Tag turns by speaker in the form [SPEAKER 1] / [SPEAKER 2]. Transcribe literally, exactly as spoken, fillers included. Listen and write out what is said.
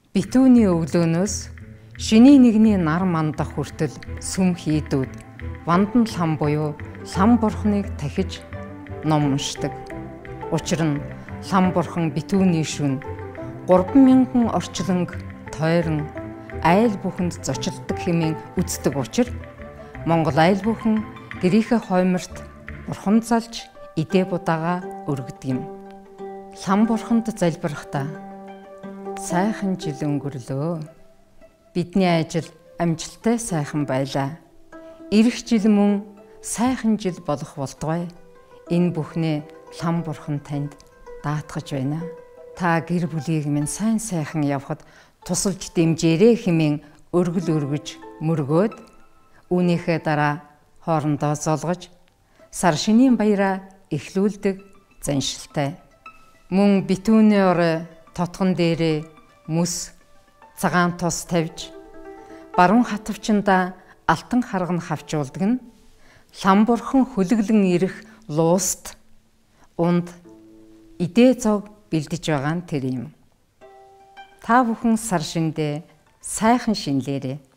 [SPEAKER 1] Битүүний өглөөнөөс шиний нэгний нар мандах хүртэл сүм хийдүүд вандан лам буюу лам бурхныг тахиж ном уншдаг. Учир нь лам бурхан битүүний шүн гурван мянган орчлонг тойрон айл бүхэнд зочилдог хэмээн үздэг учир Монгол айл бүхэн гэрийнхээ хойморт бурхан залж идэ будаага өргөдөг юм. Лам бурханд залбирахдаа сайхан жил өнгөрлөө. Бидний ажил амжилттай сайхан байлаа. Ирэх жил мөн сайхан жил болох болтугай. Энэ бүхнээ лам бурхан танд даатгаж байна. Та гэр бүлийг минь сайн сайхан явахад тусалж дэмжээрэй хэмээн өргөл өргөж мөргөөд үүнийхээ дараа хоорондоо золгож сар шинийн баяраа эхлүүлдэг заншилтай. Мөн битүүний орой тотгон дээрээ мүс цагаан тус тавьж баруун хатвчнда алтан харган хавчуулдаг нь лам бурхан хүлэглэн ирэх лууст унд идэ зов бэлдэж байгаа нь тэр юм. Та бүхэн сар шиндээ сайхан шинлээрээ.